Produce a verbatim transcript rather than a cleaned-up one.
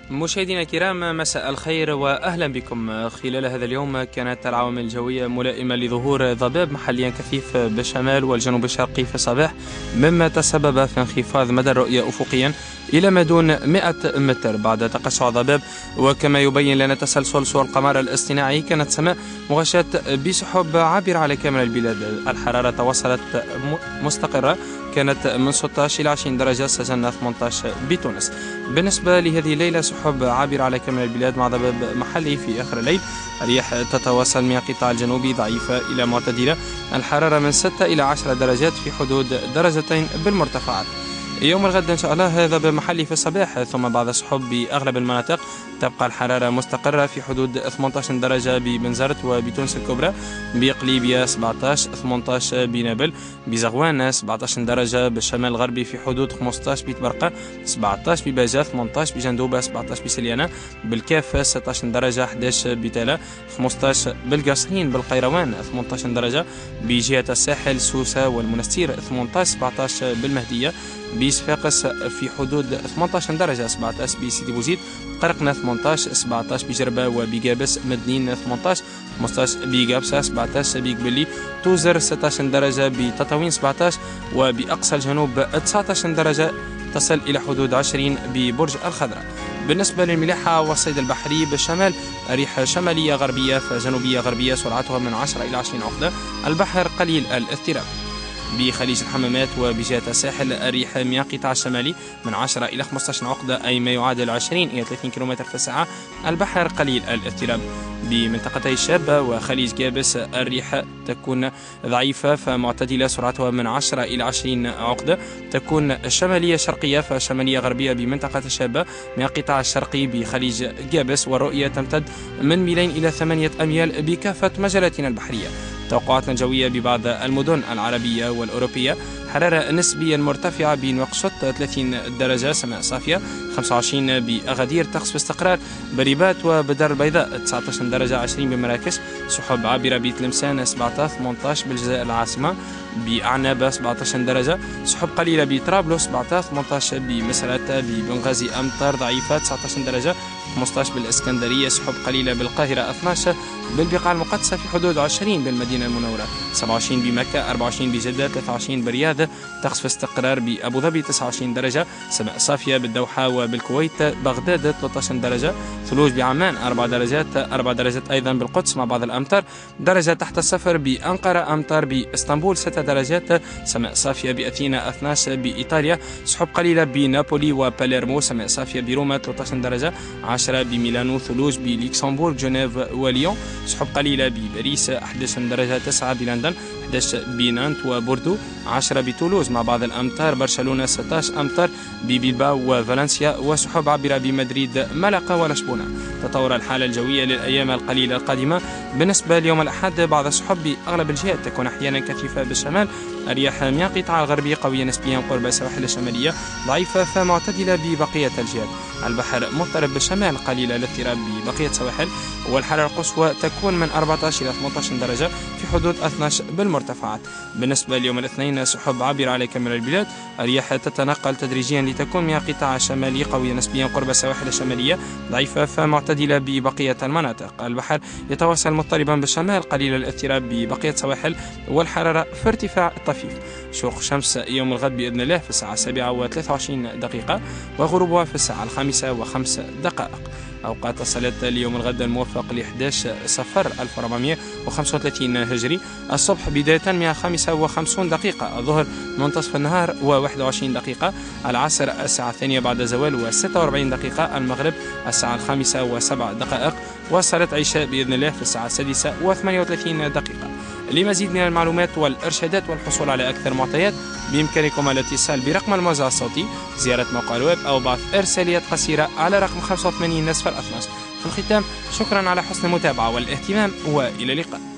مشاهدينا الكرام، مساء الخير واهلا بكم. خلال هذا اليوم كانت العوامل الجويه ملائمه لظهور ضباب محليا كثيف بالشمال والجنوب الشرقي في الصباح، مما تسبب في انخفاض مدى الرؤيه افقيا الى ما دون مئة متر بعد تقشع ضباب. وكما يبين لنا تسلسل صور القمر الاصطناعي، كانت السماء مغشاة بسحب عابره على كامل البلاد. الحراره توصلت مستقره، كانت من ستة عشر إلى عشرين درجة، سجلنا ثمانية عشر بتونس. بالنسبة لهذه الليلة سحب عابرة على كامل البلاد مع ضباب محلي في آخر الليل. الرياح تتواصل من القطاع الجنوبي ضعيفة إلى معتدلة. الحرارة من ستة إلى عشرة درجات في حدود درجتين بالمرتفعات. يوم الغد إن شاء الله ضباب محلي في الصباح ثم بعض السحب بأغلب المناطق. تبقى الحرارة مستقرة في حدود ثمانية عشر درجة ببنزرت وبتونس الكبرى، بقليبية سبعة عشر ثمانية عشر بنابل، بزغوان سبعة عشر درجة، بالشمال الغربي في حدود خمسة عشر بتبرقة، سبعة عشر بباجة، ثمانية عشر بجندوبة، سبعة عشر بسليانة، بالكاف ستة عشر درجة، أحد عشر بتالا، خمسة عشر بالقصرين، بالقيروان ثمانية عشر درجة، بجهة الساحل سوسة والمنستير ثمانية عشر سبعة عشر بالمهدية، بصفاقس في حدود ثمانية عشر درجة، سبعة عشر بسيدي بوزيد، قرقنا ثمانية عشر سبعة عشر بجربة وبقابس، مدنين ثمانية عشر خمسة عشر بقابسة، سبعة عشر بقبلي، توزر ستة عشر درجة، بتطاوين سبعة عشر، وبأقصى الجنوب تسعة عشر درجة تصل إلى حدود عشرين ببرج الخضراء. بالنسبة للملاحة والصيد البحري بالشمال، ريح شمالية غربية فجنوبية غربية سرعتها من عشرة إلى عشرين عقدة. البحر قليل الاضطراب. بخليج الحمامات وبجهة الساحل الريح من القطاع الشمالي من عشرة إلى خمسة عشر عقدة، أي ما يعادل عشرين إلى ثلاثين كيلومتر في الساعة. البحر قليل الاضطراب. بمنطقتي الشابة وخليج جابس الريح تكون ضعيفة فمعتدلة سرعتها من عشرة إلى عشرين عقدة. تكون الشمالية شرقية فشمالية غربية بمنطقة الشابة من القطاع الشرقي بخليج جابس، والرؤية تمتد من ميلين إلى ثمانية أميال بكافة مجالاتنا البحرية. توقعاتنا الجوية ببعض المدن العربية والأوروبية: حرارة نسبيا مرتفعة بنواكشوط ثلاثين درجة، سماء صافية، خمسة وعشرين بأغادير طقس باستقرار، بريبات وبدر البيضاء تسعة عشر درجة، عشرين بمراكش، سحب عابرة بتلمسان سبعة عشر ثمانية عشر بالجزائر العاصمة، بأعنابة سبعة عشر درجة، سحب قليلة بطرابلس سبعة عشر ثمانية عشر بمسرات، ببنغازي أمطار ضعيفة تسعة عشر درجة، خمسة عشر بالإسكندرية، سحب قليلة بالقاهرة اثني عشر، بالبقاع المقدسة في حدود عشرين بالمدينة المنورة، سبعة وعشرين بمكة، أربعة وعشرين بجدة، ثلاثة وعشرين برياض، طقس في استقرار بأبو ظبي تسعة وعشرين درجة، سماء صافية بالدوحة وبالكويت، بغداد ثلاثة عشر درجة، ثلوج بعمان أربع درجات، أربع درجات أيضا بالقدس مع بعض الأمطار، درجة تحت الصفر بأنقرة، أمطار بإسطنبول ستة درجات، سماء صافية بأثينا اثني عشر، بإيطاليا سحب قليلة بنابولي وباليرمو، سماء صافية بروما ثلاثة عشر درجة، عشرة بميلانو، ثلوج بلوكسمبورغ، جنيف وليون، سحب قليلة بباريس أحد عشر درجة، تسعة بلندن، أحد عشر بنانت وبوردو، عشرة بتولوز مع بعض الأمطار، برشلونة ستة عشر أمطار، ببيلباو وفالنسيا، وسحب عابرة بمدريد، ملقا ولشبونة. تطور الحالة الجوية للأيام القليلة القادمة: بالنسبة ليوم الأحد بعض السحب بأغلب الجهات، تكون أحيانا كثيفة بالشمال، الرياح من القطاع الغربي قوية نسبيا قرب السواحل الشمالية، ضعيفة فمعتدلة ببقية الجهات. البحر مضطرب بالشمال قليل الاضطراب ببقية السواحل، والحرارة القصوى تكون من أربعة عشر إلى ثمانية عشر درجة في حدود اثني عشر بالمرتفعات. بالنسبة ليوم الاثنين سحب عابرة على كامل البلاد، الرياح تتنقل تدريجيا لتكون من القطاع الشمالي قوية نسبيا قرب السواحل الشمالية، ضعيفة فمعتدلة ببقية المناطق. البحر يتواصل مضطربا بالشمال قليل الاضطراب ببقية السواحل، والحرارة في ارتفاع طفيف. شروق الشمس يوم الغد بإذن الله في الساعة السابعة وثلاثة وعشرين دقيقة، وغروبها في الساعة الخامسة وخمس دقائق. أوقات الصلاة اليوم الغد الموفق ل أحد عشر صفر ألف وأربعمائة وخمسة وثلاثين هجري، الصبح بداية من الخامسة وخمسون دقيقة، الظهر منتصف النهار وواحد وعشرين دقيقة، العصر الساعة الثانية بعد الزوال وستة وأربعين دقيقة، المغرب الساعة الخامسة وسبع دقائق، وصلاة عشاء بإذن الله في الساعة السادسة وثمانية وثلاثين دقيقة. لمزيد من المعلومات والإرشادات والحصول على أكثر معطيات بإمكانكم الاتصال برقم الموزع الصوتي، زيارة موقع الويب أو بعث إرساليات قصيرة على رقم خمسة وثمانين صفر اثني عشر. في الختام شكرا على حسن المتابعة والاهتمام، وإلى اللقاء.